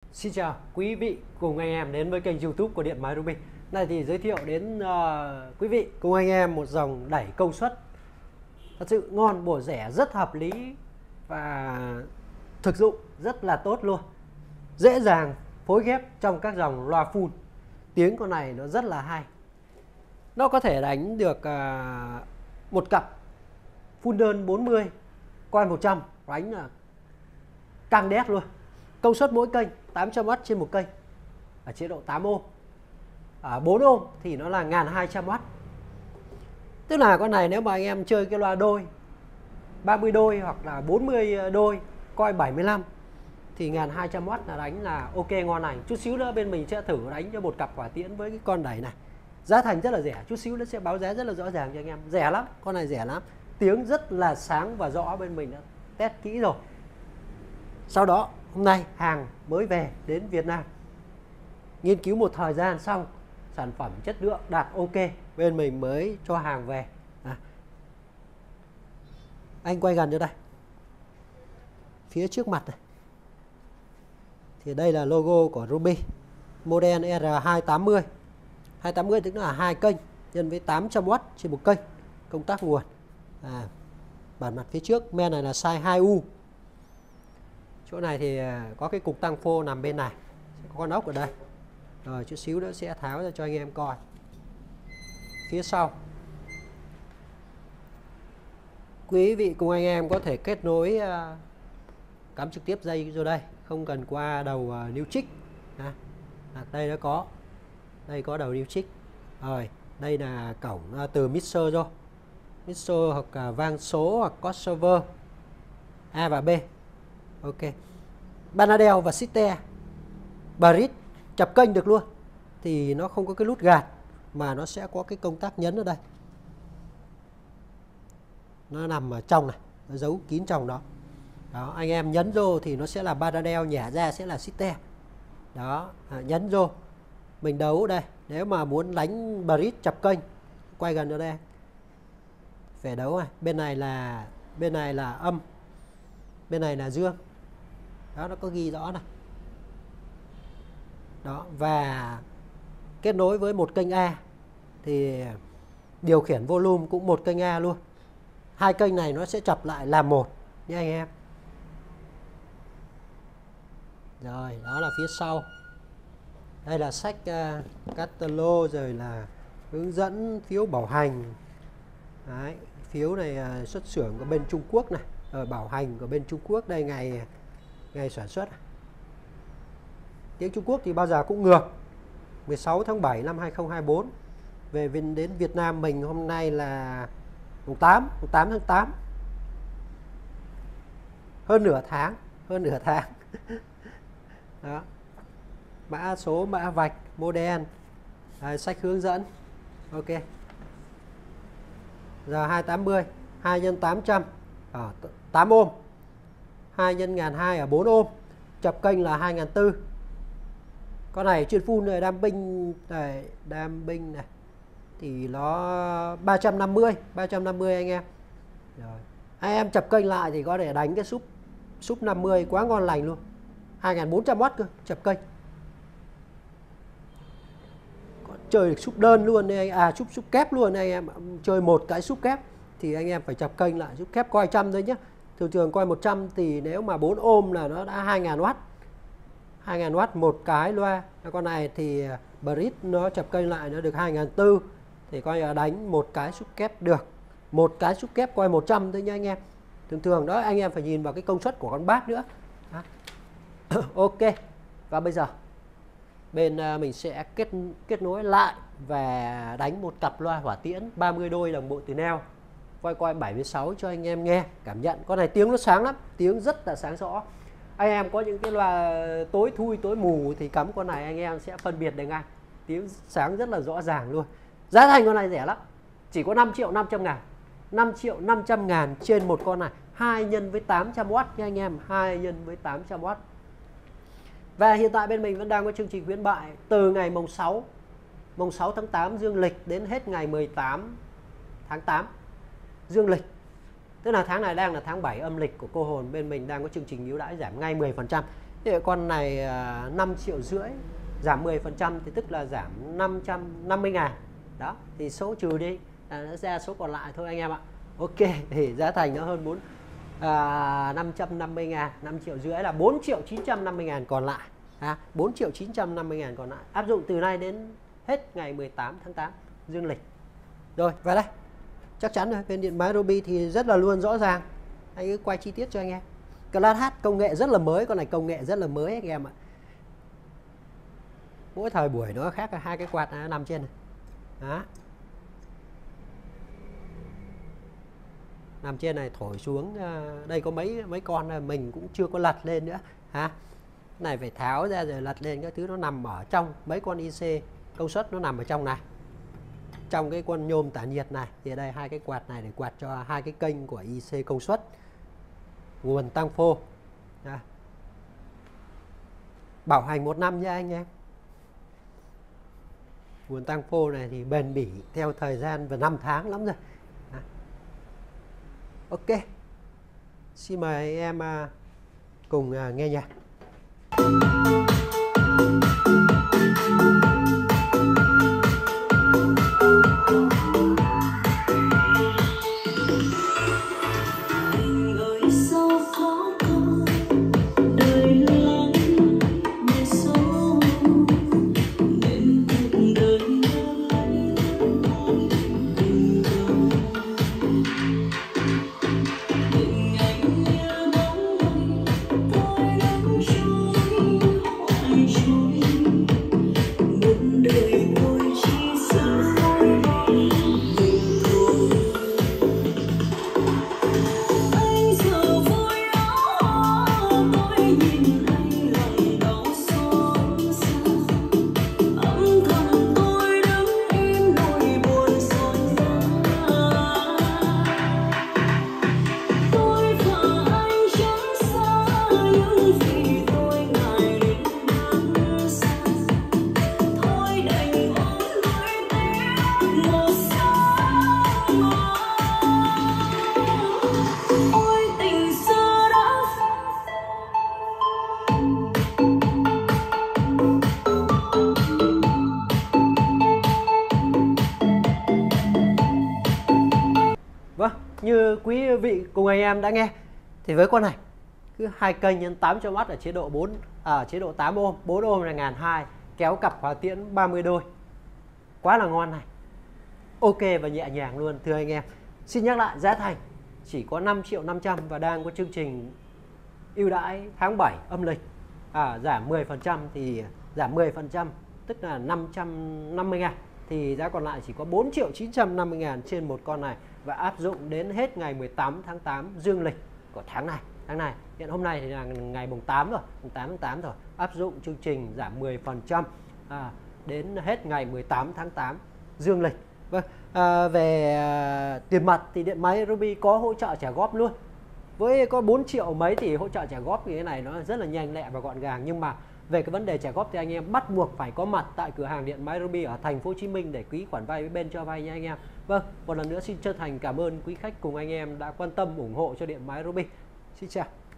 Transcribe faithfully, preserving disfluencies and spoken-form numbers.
Xin chào quý vị cùng anh em đến với kênh YouTube của Điện Máy Ruby. Này thì giới thiệu đến uh, quý vị cùng anh em một dòng đẩy công suất thật sự ngon, bổ rẻ, rất hợp lý và thực dụng rất là tốt luôn. Dễ dàng phối ghép trong các dòng loa full. Tiếng con này nó rất là hay. Nó có thể đánh được uh, một cặp full đơn bốn mươi, coil một trăm, đánh là căng đét luôn. Công suất mỗi kênh tám trăm oát trên một kênh ở chế độ tám ôm. Ở bốn ôm thì nó là một nghìn hai trăm oát. Tức là con này nếu mà anh em chơi cái loa đôi ba mươi đôi hoặc là bốn mươi đôi, coil bảy mươi lăm thì một nghìn hai trăm oát là đánh là ok ngon lành. Chút xíu nữa bên mình sẽ thử đánh cho một cặp hỏa tiễn với cái con đẩy này. Giá thành rất là rẻ, chút xíu nó sẽ báo giá rất là rõ ràng cho anh em. Rẻ lắm, con này rẻ lắm. Tiếng rất là sáng và rõ, bên mình đã test kỹ rồi. Sau đó hôm nay hàng mới về đến Việt Nam, nghiên cứu một thời gian xong, sản phẩm chất lượng đạt ok, bên mình mới cho hàng về. À, anh quay gần cho đây, phía trước mặt này thì đây là logo của Ruby, model R hai tám mươi. Hai tám mươi tức là hai kênh nhân với tám trăm oát trên một kênh, công tắc nguồn. À, bản mặt phía trước men này là size hai U. Chỗ này thì có cái cục tăng phô nằm bên này, sẽ có con ốc ở đây. Rồi chút xíu nữa sẽ tháo ra cho anh em coi. Phía sau quý vị cùng anh em có thể kết nối uh, cắm trực tiếp dây vô đây, không cần qua đầu uh, níu trích. À, đây nó có, đây có đầu níu trích. Rồi đây là cổng uh, từ mixer vô, mixer hoặc uh, vang số hoặc crossover A và B. Ok, Banadel và Sister Bridge chập kênh được luôn, thì nó không có cái nút gạt mà nó sẽ có cái công tắc nhấn ở đây, nó nằm ở trong này, nó giấu kín trong đó. Đó, anh em nhấn vô thì nó sẽ là Banadel, nhả ra sẽ là Sister. Đó, à, nhấn vô mình đấu đây. Nếu mà muốn đánh Bridge chập kênh, quay gần ở đây phải đấu này, bên này là bên này là âm, bên này là dương. Đó, nó có ghi rõ này. Đó, và kết nối với một kênh A thì điều khiển volume cũng một kênh A luôn. Hai kênh này nó sẽ chập lại làm một nha anh em. Rồi, đó là phía sau. Đây là sách uh, catalog, rồi là hướng dẫn, phiếu bảo hành. Đấy, phiếu này uh, xuất xưởng của bên Trung Quốc này, rồi bảo hành của bên Trung Quốc đây, ngày ngày sản xuất. Tiếng Trung Quốc thì bao giờ cũng ngược. Mười sáu tháng bảy năm hai nghìn không trăm hai mươi tư về đến Việt Nam mình hôm nay là mùng tám tháng tám, hơn nửa tháng, hơn nửa tháng. Đó, mã số, mã vạch, model, à, sách hướng dẫn. Ok, giờ hai tám mươi, hai nhân tám trăm ở tám ôm, hai nhân một nghìn hai trăm ở bốn ôm, chập kênh là hai nghìn bốn trăm. Con này chuyên full này, đam binh này, đam binh này thì nó ba trăm năm mươi anh em. Rồi, anh em chập kênh lại thì có thể đánh cái súp súp năm mươi quá ngon lành luôn, hai nghìn bốn trăm oát cơ, chập kênh. Có chơi được súp đơn luôn đây, à súp súp kép luôn anh em. Chơi một cái súp kép thì anh em phải chập kênh lại, súp kép coi trăm thôi nhé. Thường thường coi một trăm thì nếu mà bốn ôm là nó đã hai nghìn oát. hai nghìn oát một cái loa. Con này thì Bridge nó chập kênh lại nó được hai nghìn bốn trăm, thì coi là đánh một cái súp kép được. Một cái súp kép coi một trăm thôi nha anh em. Thường thường đó, anh em phải nhìn vào cái công suất của con bass nữa. Ok. Và bây giờ bên mình sẽ kết kết nối lại và đánh một cặp loa hỏa tiễn ba mươi đôi đồng bộ từ neo, quay quay bảy mươi sáu cho anh em nghe cảm nhận. Con này tiếng nó sáng lắm, tiếng rất là sáng rõ. Anh em có những cái loa tối thui, tối mù thì cắm con này anh em sẽ phân biệt được ngay, tiếng sáng rất là rõ ràng luôn. Giá thành con này rẻ lắm, chỉ có năm triệu năm trăm ngàn, năm triệu năm trăm ngàn trên một con này, hai nhân với tám trăm oát nha anh em, hai nhân với tám trăm oát. Và hiện tại bên mình vẫn đang có chương trình khuyến mại từ ngày mùng sáu mùng sáu tháng tám dương lịch đến hết ngày mười tám tháng tám dương lịch. Tức là tháng này đang là tháng bảy âm lịch của cô hồn, bên mình đang có chương trình ưu đãi giảm ngay mười phần trăm. Thì con này à, năm triệu rưỡi, giảm mười phần trăm thì tức là giảm năm trăm năm mươi ngàn. Đó, thì số trừ đi à, nó ra số còn lại thôi anh em ạ. Ok, thì giá thành nó hơn bốn à, năm trăm năm mươi ngàn, năm triệu rưỡi là bốn triệu chín trăm năm mươi ngàn còn lại. À, bốn triệu chín trăm năm mươi ngàn còn lại. Áp dụng từ nay đến hết ngày mười tám tháng tám dương lịch. Rồi, về đây. Chắc chắn rồi, bên điện máy Ryobi thì rất là luôn rõ ràng. Anh cứ quay chi tiết cho anh em. Class H công nghệ rất là mới, con này công nghệ rất là mới anh em ạ. Mỗi thời buổi nó khác, hai cái quạt nó nằm trên này. Đó. Nằm trên này thổi xuống, đây có mấy mấy con mình cũng chưa có lật lên nữa hả. Này phải tháo ra rồi lật lên, các thứ nó nằm ở trong mấy con i xê công suất, nó nằm ở trong này, trong cái con nhôm tản nhiệt này. Thì ở đây hai cái quạt này để quạt cho hai cái kênh của i xê công suất, nguồn tăng phô. Đó. Bảo hành một năm nha anh em. Nguồn tăng phô này thì bền bỉ theo thời gian và năm tháng lắm rồi. Đó. Ok, xin mời em cùng nghe nhạc. Vâng, như quý vị cùng anh em đã nghe thì với con này cứ hai kênh nhân tám trăm oát ở chế độ bốn ở à, chế độ tám ôm, bốn ôm là một nghìn hai trăm, kéo cặp hòa tiễn ba mươi đôi. Quá là ngon này. Ok và nhẹ nhàng luôn thưa anh em. Xin nhắc lại giá thành chỉ có năm triệu năm trăm và đang có chương trình ưu đãi tháng bảy âm lịch. À, giảm mười phần trăm thì giảm mười phần trăm tức là năm trăm năm mươi ngàn, thì giá còn lại chỉ có bốn triệu chín trăm năm mươi ngàn trên một con này, và áp dụng đến hết ngày mười tám tháng tám dương lịch của tháng này. Tháng này hiện hôm nay thì là ngày mùng tám rồi, mùng tám tháng tám rồi, áp dụng chương trình giảm mười phần trăm à, đến hết ngày mười tám tháng tám dương lịch. Vâng, à, về à, tiền mặt thì điện máy Ryobi có hỗ trợ trả góp luôn. Với có bốn triệu mấy thì hỗ trợ trả góp như thế này nó rất là nhanh lẹ và gọn gàng. Nhưng mà về cái vấn đề trả góp thì anh em bắt buộc phải có mặt tại cửa hàng điện máy Ryobi ở thành phố Hồ Chí Minh để ký khoản vay với bên cho vay nha anh em. Vâng, một lần nữa xin chân thành cảm ơn quý khách cùng anh em đã quan tâm ủng hộ cho điện máy Ryobi. Xin chào.